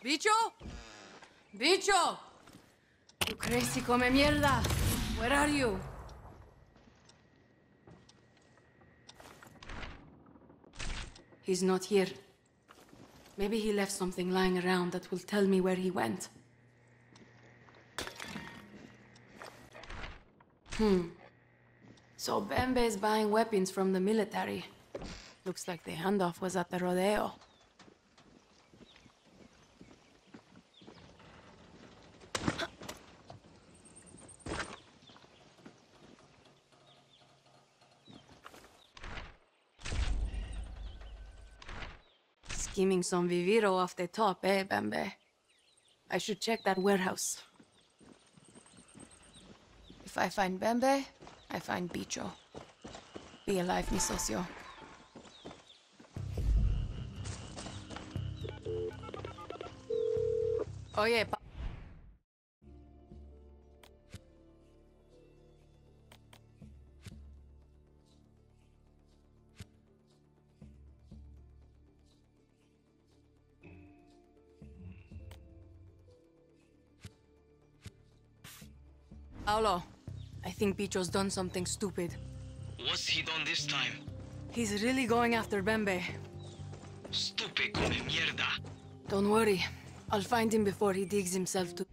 Bicho? Bicho! You crazy come mierda! Where are you? He's not here. Maybe he left something lying around that will tell me where he went. So Bembe is buying weapons from the military. Looks like the handoff was at the Rodeo. Skimming some viviro off the top, eh, Bembe? I should check that warehouse. If I find Bembe, I find Bicho. Be alive, mi socio. Oye, Paolo, I think Bicho's done something stupid. What's he done this time? He's really going after Bembe. Stupid come mierda. Don't worry. I'll find him before he digs himself too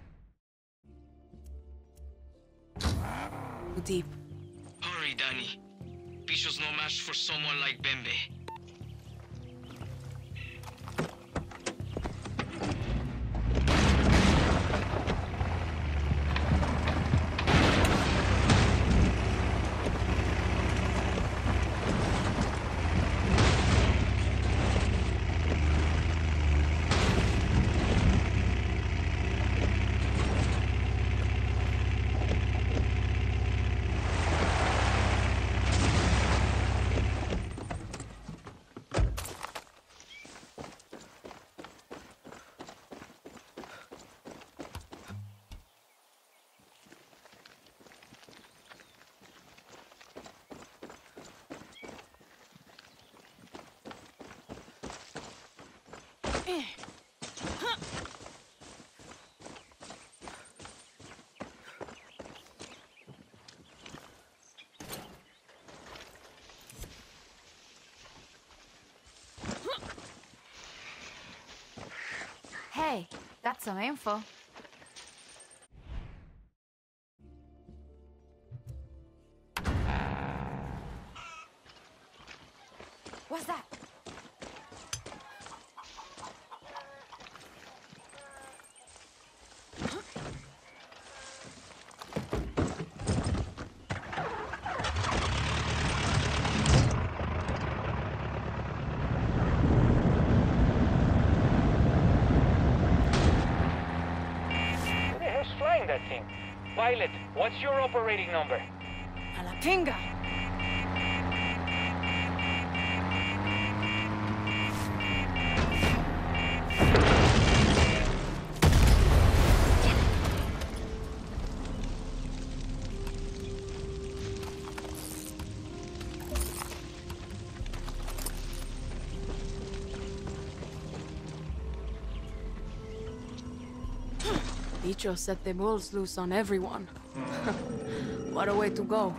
deep. Hurry, Danny. Bicho's no match for someone like Bembe. Hey, that's some info. What's that? That thing. Violet, what's your operating number? A la pinga! Bicho set the bulls loose on everyone. What a way to go.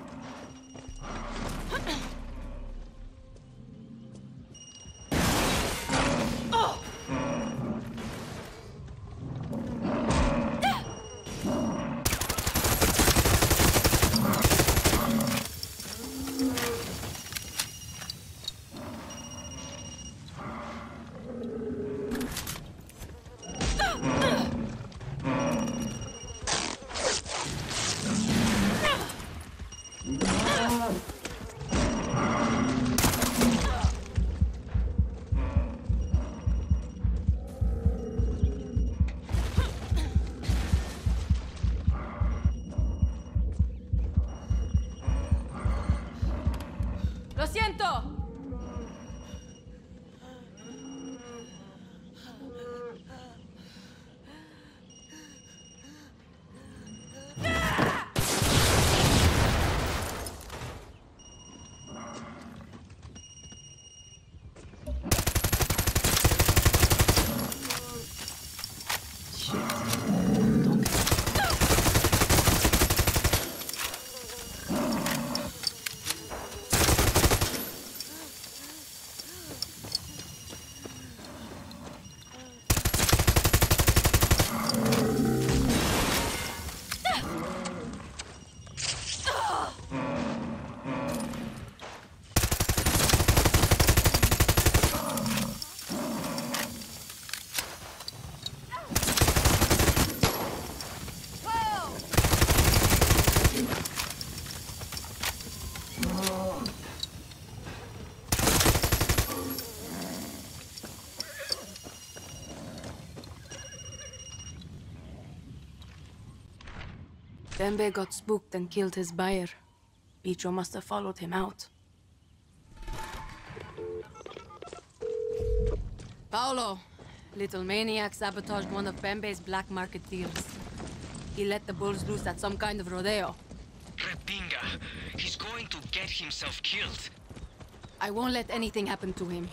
Bembe got spooked and killed his buyer. Bicho must have followed him out. Paolo! Little maniac sabotaged one of Bembe's black market deals. He let the bulls loose at some kind of rodeo. Repinga! He's going to get himself killed. I won't let anything happen to him.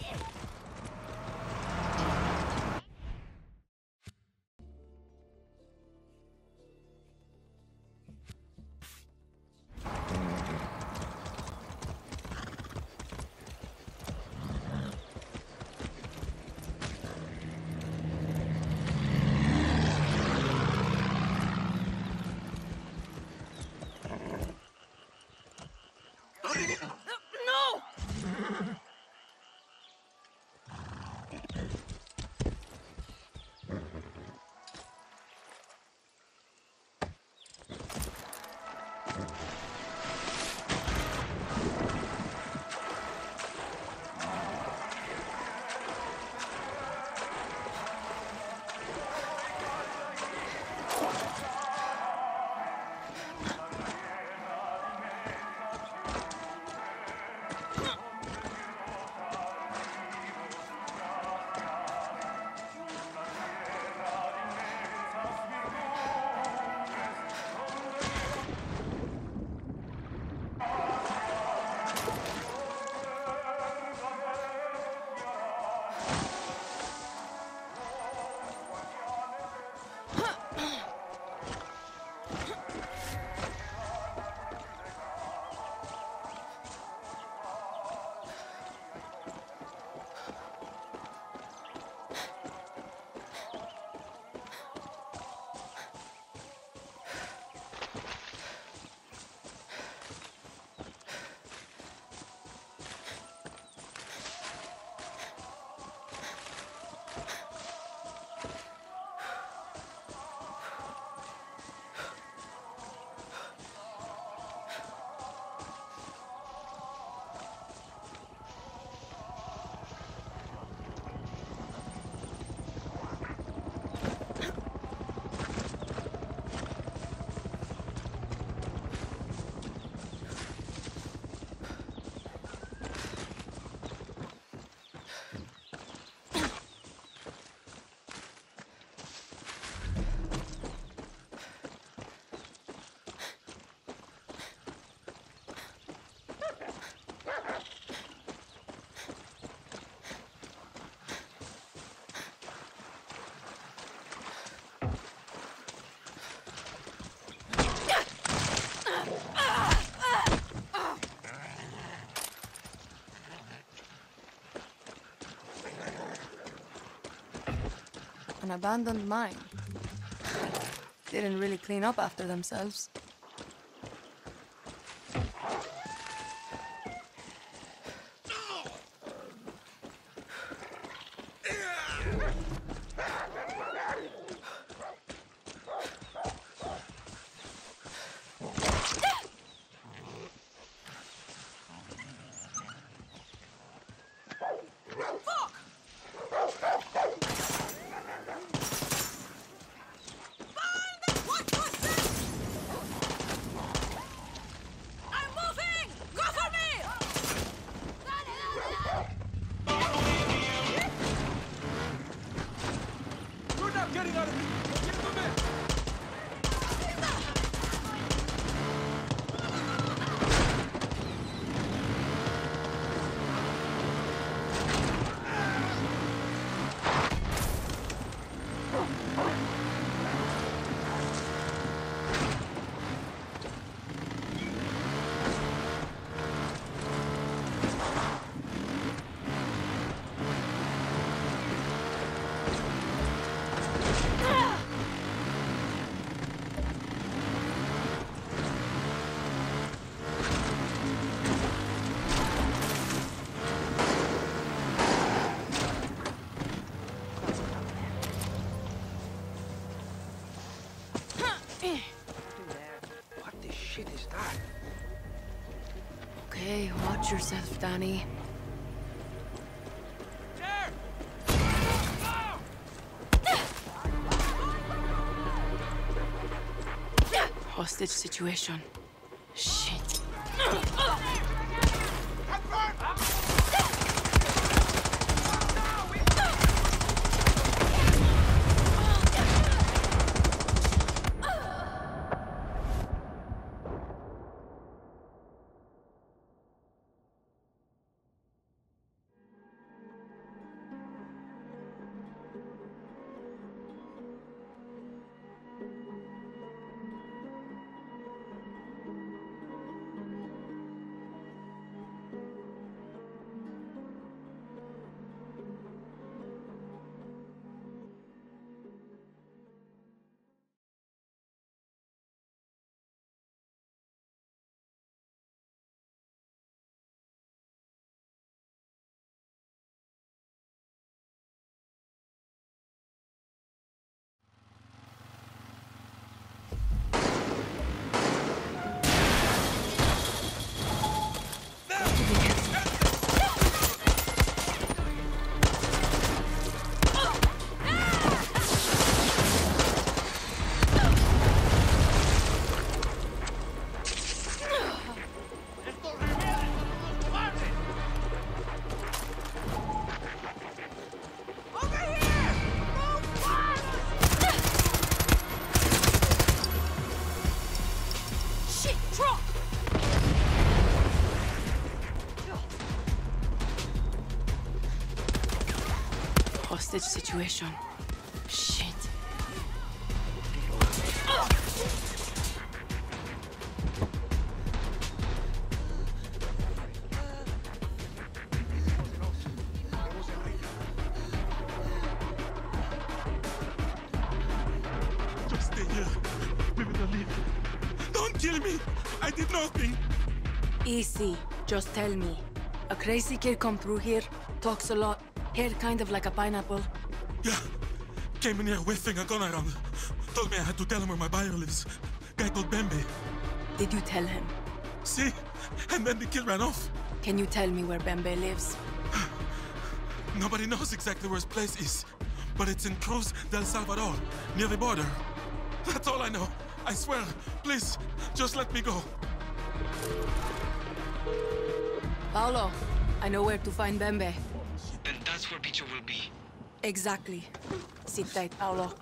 An abandoned mine. Didn't really clean up after themselves. Okay, watch yourself, Danny. Hostage situation. Shit. Hostage situation. Shit. Just stay here. We will leave. Don't kill me! I did nothing! Easy. Just tell me. A crazy kid come through here, talks a lot, hair kind of like a pineapple. Yeah. Came in here waving a gun around. Told me I had to tell him where my buyer lives. Guy called Bembe. Did you tell him? See? And then the kid ran off. Can you tell me where Bembe lives? Nobody knows exactly where his place is. But it's in Cruz del Salvador, near the border. That's all I know. I swear. Please, just let me go. Paolo, I know where to find Bembe. Then that's where Bicho will be. Exactly. Sit tight, Paolo.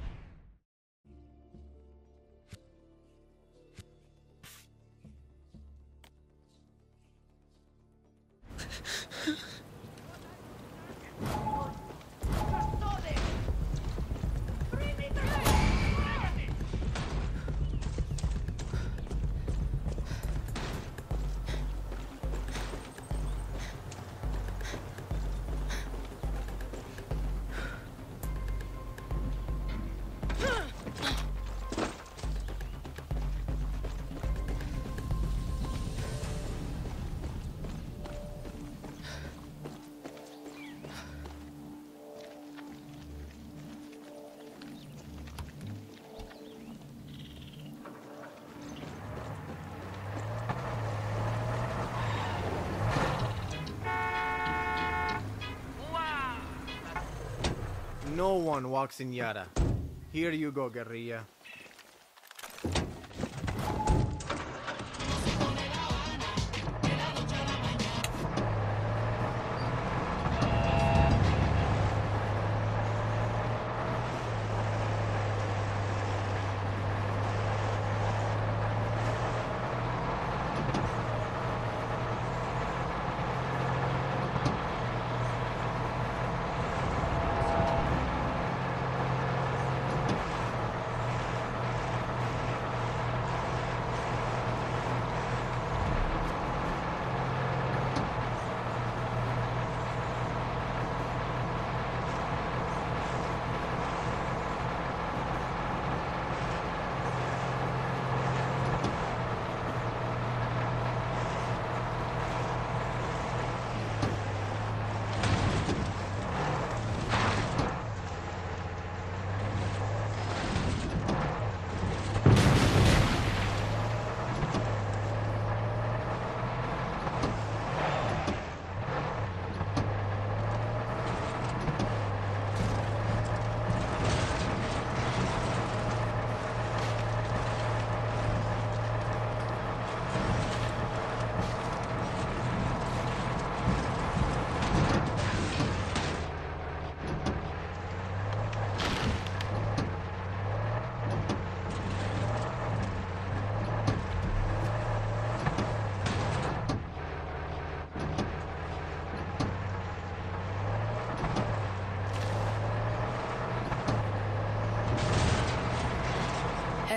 No one walks in Yara. Here you go, Guerrilla.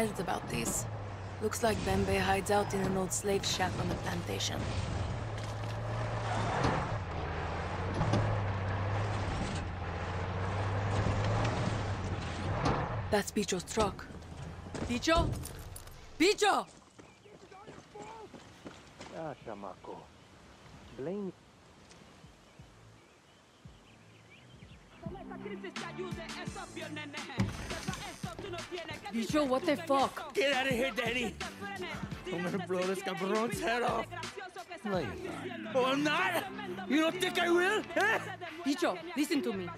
heard about this. Looks like Bembe hides out in an old slave shack on the plantation. That's Bicho's truck. Bicho? Bicho! Ah, chamaco. Blame. Bicho, what the fuck? Get out of here, Daddy! I'm gonna blow this cabron's head off. No, you're not. Oh, I'm not? You don't think I will? Eh? Bicho, listen to me.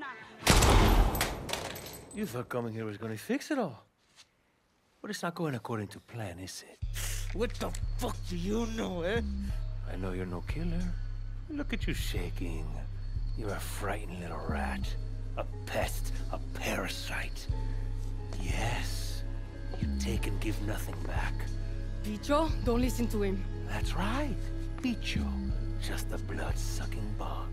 You thought coming here was gonna fix it all. But it's not going according to plan, is it? What the fuck do you know, eh? I know you're no killer. Look at you shaking. You're a frightened little rat. A pest, a parasite. Yes. You take and give nothing back. Bicho, don't listen to him. That's right. Bicho. Just a blood-sucking bug.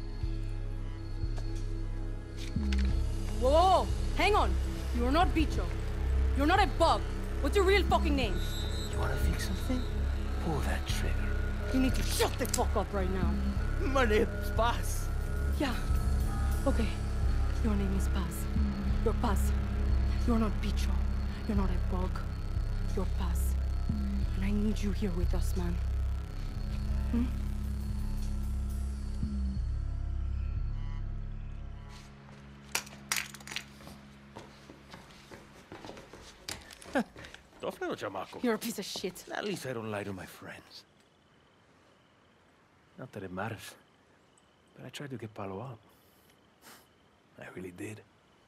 Whoa, whoa, hang on. You're not Bicho. You're not a bug. What's your real fucking name? You wanna fix something? Pull that trigger. You need to shut the fuck up right now. My name's Paz. Yeah. Okay. Your name is Paz. You're Paz. You're not Bicho. You're not a bug. You're Paz. And I need you here with us, man. Hmm? Tough little chamaco. You're a piece of shit. At least I don't lie to my friends. Not that it matters. But I tried to get Paolo out. I really did.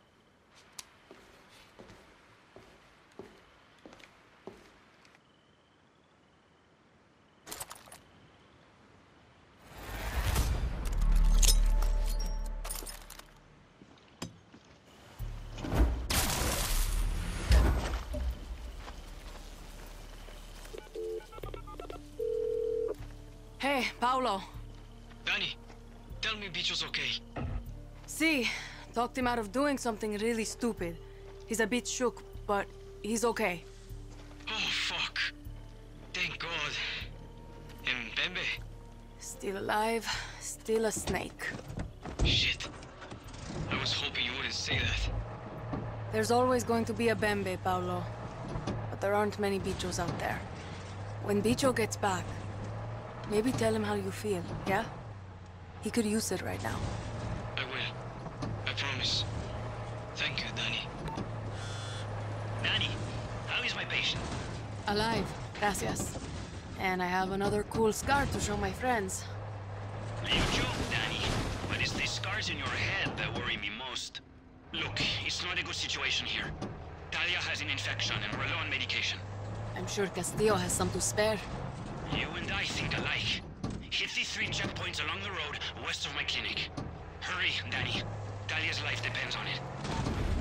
Hey, Paolo. Danny, tell me Bicho's okay. See, talked him out of doing something really stupid. He's a bit shook, but he's okay. Oh, fuck. Thank God. And Bembe? Still alive, still a snake. Shit. I was hoping you wouldn't say that. There's always going to be a Bembe, Paolo. But there aren't many Bichos out there. When Bicho gets back, maybe tell him how you feel, yeah? He could use it right now. I will. I promise. Thank you, Danny. Danny, how is my patient? Alive, gracias. And I have another cool scar to show my friends. You joke, Danny, but it's the scars in your head that worry me most. Look, it's not a good situation here. Talia has an infection and we're low on medication. I'm sure Castillo has some to spare. You and I think alike. Hit the 3 checkpoints along the road west of my clinic. Hurry, Danny. Talia's life depends on it.